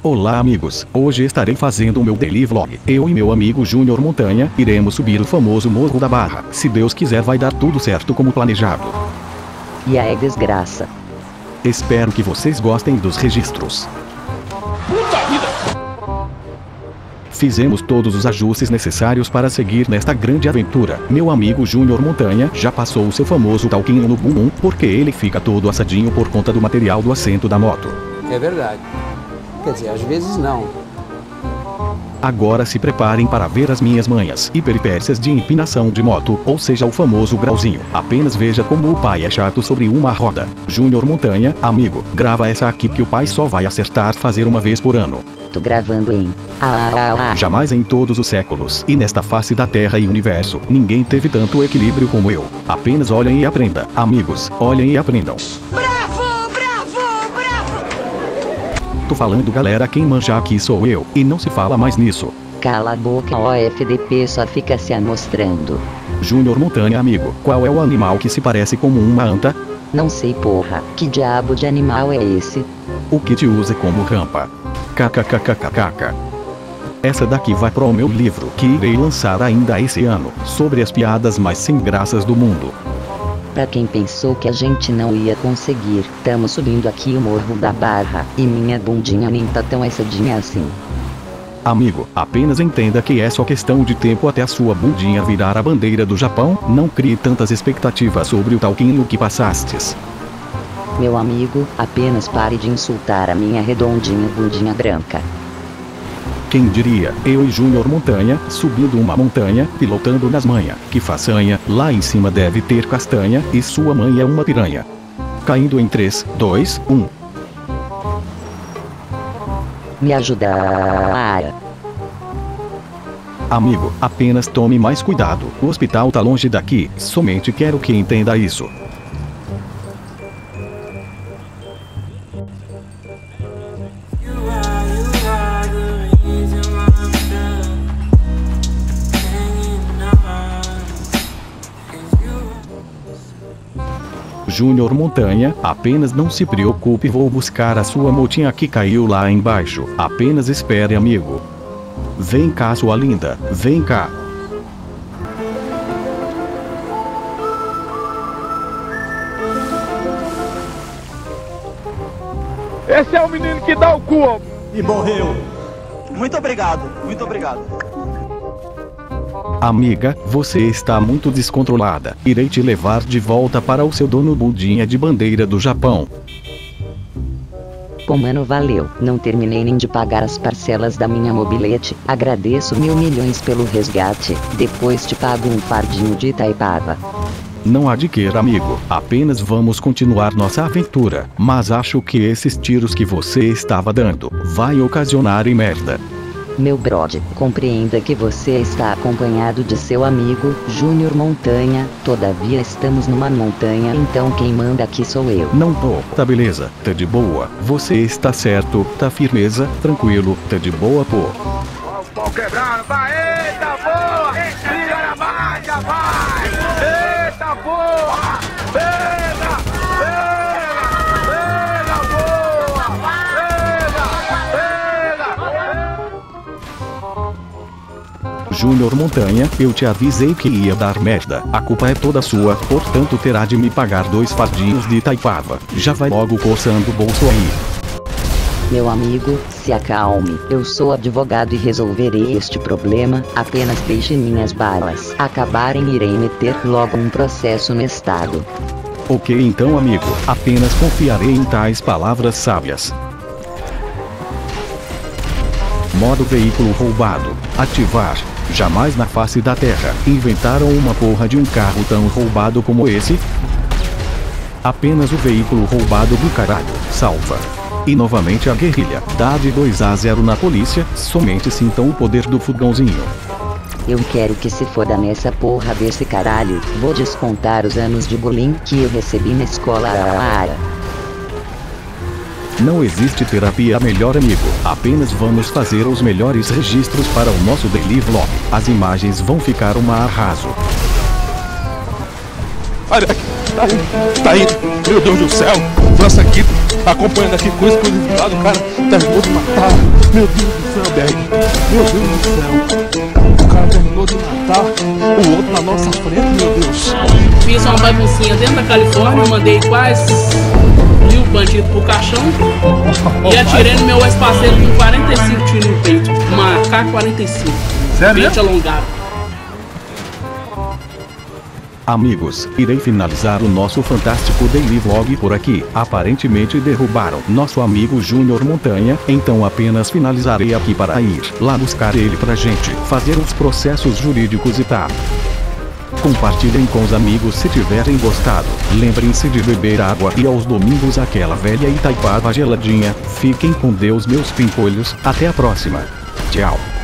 Olá amigos, hoje estarei fazendo o meu daily vlog. Eu e meu amigo Júnior Montanha, iremos subir o famoso Morro da Barra. Se Deus quiser vai dar tudo certo como planejado. E aí desgraça. Espero que vocês gostem dos registros. Puta vida! Fizemos todos os ajustes necessários para seguir nesta grande aventura. Meu amigo Júnior Montanha já passou o seu famoso talquinho no bumbum, porque ele fica todo assadinho por conta do material do assento da moto. É verdade. Quer dizer, às vezes não. Agora se preparem para ver as minhas manhas e peripécias de empinação de moto, ou seja o famoso grauzinho. Apenas veja como o pai é chato sobre uma roda. Júnior Montanha, amigo, grava essa aqui que o pai só vai acertar fazer uma vez por ano. Tô gravando em... Jamais em todos os séculos e nesta face da Terra e universo, ninguém teve tanto equilíbrio como eu. Apenas olhem e aprenda. Amigos, olhem e aprendam. Tô falando galera, quem manja aqui sou eu, e não se fala mais nisso. Cala a boca, o FDP só fica se amostrando. Júnior Montanha, amigo, qual é o animal que se parece como uma anta? Não sei porra, que diabo de animal é esse? O que te usa como rampa? KKKKKK. Essa daqui vai pro meu livro, que irei lançar ainda esse ano, sobre as piadas mais sem graças do mundo. Pra quem pensou que a gente não ia conseguir, tamo subindo aqui o Morro da Barra, e minha bundinha nem tá tão assadinha assim. Amigo, apenas entenda que é só questão de tempo até a sua bundinha virar a bandeira do Japão. Não crie tantas expectativas sobre o talquinho que passastes. Meu amigo, apenas pare de insultar a minha redondinha bundinha branca. Quem diria, eu e Júnior Montanha, subindo uma montanha, pilotando nas manhas. Que façanha, lá em cima deve ter castanha, e sua mãe é uma piranha. Caindo em 3, 2, 1. Me ajuda. Amigo, apenas tome mais cuidado, o hospital tá longe daqui, somente quero que entenda isso. Júnior Montanha, apenas não se preocupe, vou buscar a sua motinha que caiu lá embaixo. Apenas espere, amigo. Vem cá, sua linda, vem cá. Esse é o menino que dá o cu, ó. E morreu. Muito obrigado, muito obrigado. Amiga, você está muito descontrolada. Irei te levar de volta para o seu dono bundinha de bandeira do Japão. Pô mano, valeu. Não terminei nem de pagar as parcelas da minha mobilete. Agradeço 1000 milhões pelo resgate. Depois te pago um fardinho de Itaipava. Não adquira, amigo. Apenas vamos continuar nossa aventura. Mas acho que esses tiros que você estava dando vai ocasionar em merda. Meu brode, compreenda que você está acompanhado de seu amigo, Júnior Montanha. Todavia estamos numa montanha, então quem manda aqui sou eu. Não tô, tá beleza, tá de boa. Você está certo, tá firmeza, tranquilo, tá de boa pô. Ó, o pau quebrando, vai, eita boa! Liga na marcha, vai! Eita boa! Pega! Pega boa! Júnior Montanha, eu te avisei que ia dar merda. A culpa é toda sua, portanto terá de me pagar 2 fardinhos de Itaipava. Já vai logo coçando o bolso aí. Meu amigo, se acalme. Eu sou advogado e resolverei este problema. Apenas deixe minhas balas acabarem e irei meter logo um processo no estado. Ok então amigo, apenas confiarei em tais palavras sábias. Modo veículo roubado. Ativar. Jamais na face da Terra inventaram uma porra de um carro tão roubado como esse. Apenas o veículo roubado do caralho. Salva. E novamente a guerrilha. Dá de 2-0 na polícia. Somente sintam o poder do fogãozinho. Eu quero que se foda nessa porra desse caralho. Vou descontar os anos de bullying que eu recebi na escola. Não existe terapia melhor amigo, apenas vamos fazer os melhores registros para o nosso daily vlog. As imagens vão ficar uma arraso. Olha, tá aí, meu Deus do céu, nossa aqui. acompanhando aqui com exclusividade. O cara terminou de matar. Meu Deus do céu, BR. Meu Deus do céu. O cara terminou de matar o outro na nossa frente, meu Deus. Fiz uma baguncinha dentro da Califórnia, mandei quase 1000 bandidos pro caixão e atirei no meu ex-parceiro com 45 tiros no peito. Uma K-45. Sério? Peito alongado. Amigos, irei finalizar o nosso fantástico daily vlog por aqui. Aparentemente derrubaram nosso amigo Júnior Montanha, então apenas finalizarei aqui para ir lá buscar ele pra gente fazer os processos jurídicos e tá. Compartilhem com os amigos se tiverem gostado. Lembrem-se de beber água e aos domingos aquela velha Itaipava geladinha. Fiquem com Deus, meus pimpolhos. Até a próxima. Tchau.